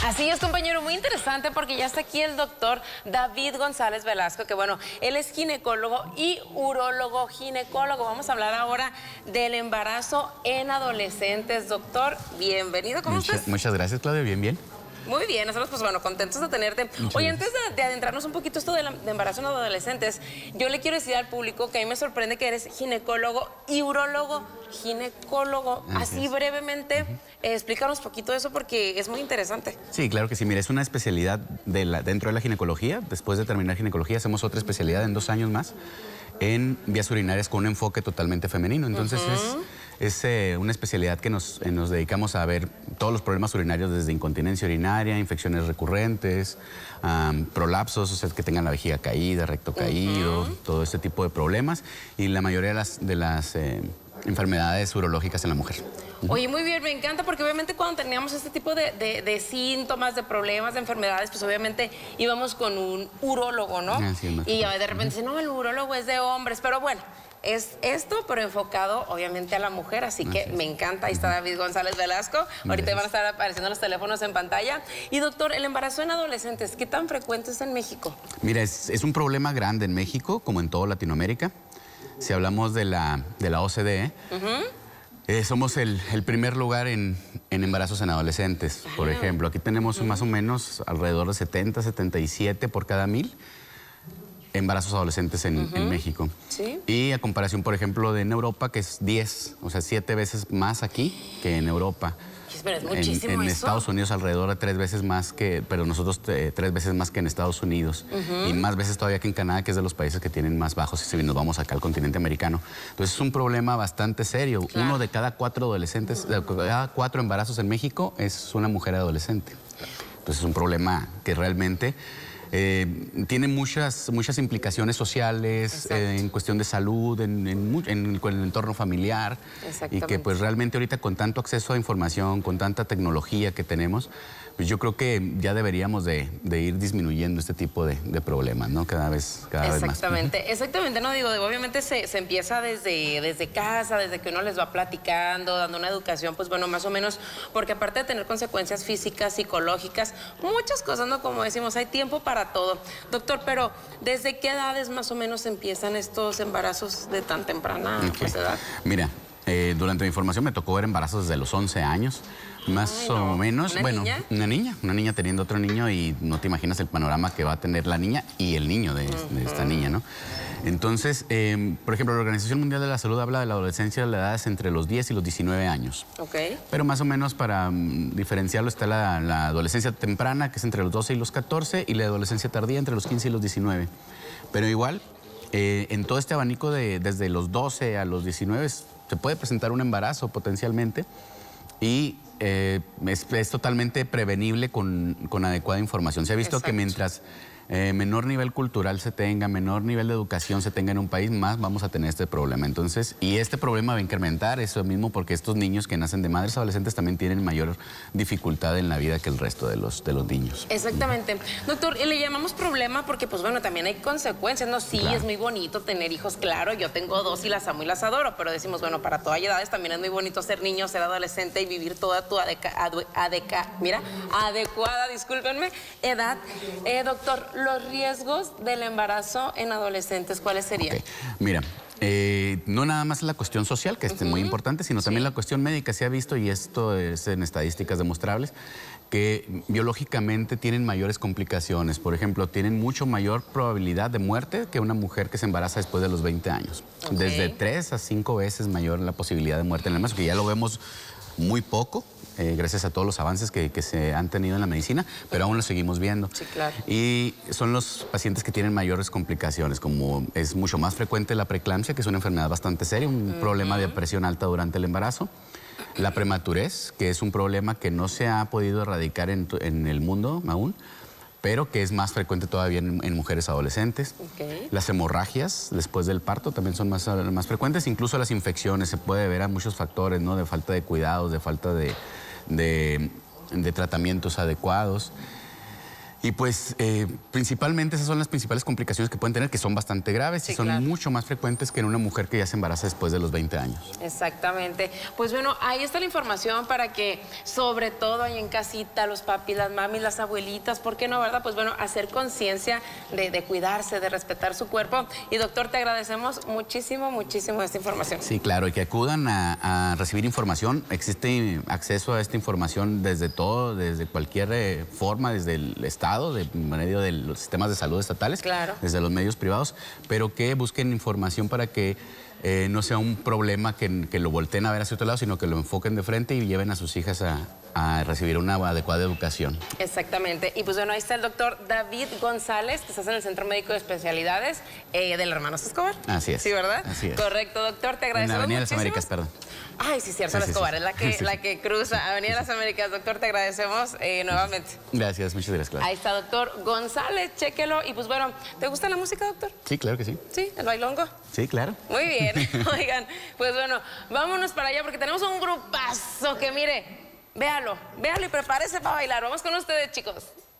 Así es, compañero, muy interesante porque ya está aquí el doctor David González Velasco, que bueno, él es ginecólogo y urólogo ginecólogo. Vamos a hablar ahora del embarazo en adolescentes. Doctor, bienvenido, ¿cómo estás? Muchas gracias, Claudia, bien. Muy bien, nosotros pues bueno, contentos de tenerte. Oye, antes de adentrarnos un poquito esto de embarazo en adolescentes, yo le quiero decir al público que a mí me sorprende que eres ginecólogo y urólogo ginecólogo. Así brevemente, explícanos un poquito de eso porque es muy interesante. Sí, claro que sí. Mira, es una especialidad dentro de la ginecología. Después de terminar ginecología hacemos otra especialidad en 2 años más en vías urinarias con un enfoque totalmente femenino. Entonces es una especialidad que nos dedicamos a ver todos los problemas urinarios, desde incontinencia urinaria, infecciones recurrentes, prolapsos, o sea, que tengan la vejiga caída, recto caído, todo este tipo de problemas y la mayoría de las enfermedades urológicas en la mujer. Oye, muy bien, me encanta porque obviamente cuando teníamos este tipo de síntomas, de problemas, de enfermedades, pues obviamente íbamos con un urólogo, ¿no? Sí, y de repente dicen, no, el urólogo es de hombres, pero bueno, es esto, pero enfocado obviamente a la mujer, así que me encanta. Ahí está David González Velasco. Ahorita van a estar apareciendo los teléfonos en pantalla. Y doctor, el embarazo en adolescentes, ¿qué tan frecuente es en México? Mira, es un problema grande en México, como en toda Latinoamérica. Si hablamos de la OCDE, somos el primer lugar en embarazos en adolescentes. Por ejemplo, aquí tenemos más o menos alrededor de 70, 77 por cada 1000 embarazos adolescentes en México. ¿Sí? Y a comparación, por ejemplo, de en Europa, que es 10, o sea, 7 veces más aquí que en Europa. Pero es muchísimo en eso. Estados Unidos alrededor de 3 veces más que, pero nosotros 3 veces más que en Estados Unidos. Y más veces todavía que en Canadá, que es de los países que tienen más bajos, si nos vamos acá al continente americano. Entonces es un problema bastante serio. Claro. 1 de cada 4 adolescentes, de cada 4 embarazos en México es una mujer adolescente. Entonces es un problema que realmente tiene muchas implicaciones sociales, en cuestión de salud, en el entorno familiar. Y que pues realmente ahorita con tanto acceso a información, con tanta tecnología que tenemos, pues yo creo que ya deberíamos de ir disminuyendo este tipo de problemas, ¿no? Cada vez más. Exactamente, no digo, obviamente se empieza desde casa, desde que uno les va platicando, dando una educación, pues bueno, más o menos, porque aparte de tener consecuencias físicas, psicológicas, muchas cosas, ¿no? Como decimos, hay tiempo para todo. Doctor, pero ¿desde qué edades más o menos empiezan estos embarazos de tan temprana edad? Mira, durante mi formación me tocó ver embarazos desde los 11 años. Más o menos, una niña teniendo otro niño y no te imaginas el panorama que va a tener la niña y el niño de esta niña, ¿no? Entonces, por ejemplo, la Organización Mundial de la Salud habla de la adolescencia de las edades entre los 10 y los 19 años. Pero más o menos para diferenciarlo está la adolescencia temprana, que es entre los 12 y los 14, y la adolescencia tardía entre los 15 y los 19. Pero igual, en todo este abanico desde los 12 a los 19 se puede presentar un embarazo potencialmente. Y es totalmente prevenible con adecuada información. Se ha visto que mientras menor nivel cultural se tenga, menor nivel de educación se tenga en un país, más vamos a tener este problema. Entonces, y este problema va a incrementar eso mismo porque estos niños que nacen de madres adolescentes también tienen mayor dificultad en la vida que el resto de los niños. Exactamente. Doctor, y le llamamos problema porque, pues bueno, también hay consecuencias, ¿no? Sí, claro. Es muy bonito tener hijos, claro, yo tengo 2 y las amo y las adoro, pero decimos, bueno, para todas edades también es muy bonito ser niño, ser adolescente y vivir toda tu adecuada, discúlpenme, edad. Doctor, los riesgos del embarazo en adolescentes, ¿cuáles serían? Mira, no nada más la cuestión social, que es muy importante, sino también la cuestión médica. Se ha visto, y esto es en estadísticas demostrables, que biológicamente tienen mayores complicaciones. Por ejemplo, tienen mucho mayor probabilidad de muerte que una mujer que se embaraza después de los 20 años. Desde 3 a 5 veces mayor la posibilidad de muerte en el embarazo, que ya lo vemos muy poco, gracias a todos los avances que se han tenido en la medicina, pero aún lo seguimos viendo. Sí, claro. Y son los pacientes que tienen mayores complicaciones, como es mucho más frecuente la preeclampsia, que es una enfermedad bastante seria, un problema de presión alta durante el embarazo. La prematurez, que es un problema que no se ha podido erradicar en el mundo aún, pero que es más frecuente todavía en mujeres adolescentes. Las hemorragias después del parto también son más frecuentes, incluso las infecciones, se puede ver a muchos factores, ¿no? De falta de cuidados, de falta de tratamientos adecuados. Y pues principalmente esas son las principales complicaciones que pueden tener, que son bastante graves y son mucho más frecuentes que en una mujer que ya se embaraza después de los 20 años. Exactamente. Pues bueno, ahí está la información para que, sobre todo ahí en casita, los papis, las mamis, las abuelitas, ¿por qué no, verdad? Pues bueno, hacer conciencia de cuidarse, de respetar su cuerpo. Y doctor, te agradecemos muchísimo, muchísimo esta información. Sí, claro, y que acudan a recibir información. Existe acceso a esta información desde todo, desde cualquier forma, desde el Estado, de medio de los sistemas de salud estatales, desde los medios privados, pero que busquen información para que no sea un problema que lo volteen a ver hacia otro lado, sino que lo enfoquen de frente y lleven a sus hijas a recibir una adecuada educación. Exactamente. Y pues bueno, ahí está el doctor David González, que estás en el Centro Médico de Especialidades del Hermanos Escobar. Así es. Sí, ¿verdad? Así es. Correcto, doctor, te agradecemos. En Avenida de las muchísimo. Américas, perdón. Ay, sí, cierto, la Escobar, es la que cruza Avenida de las Américas. Doctor, te agradecemos nuevamente. Gracias, muchas gracias. Ahí está, doctor González, chéquelo. Y pues bueno, ¿te gusta la música, doctor? Sí, claro que sí. ¿Sí? ¿El bailongo? Sí, claro. Muy bien. Oigan, pues bueno, vámonos para allá porque tenemos un grupazo que, mire, véalo y prepárese para bailar. Vamos con ustedes, chicos.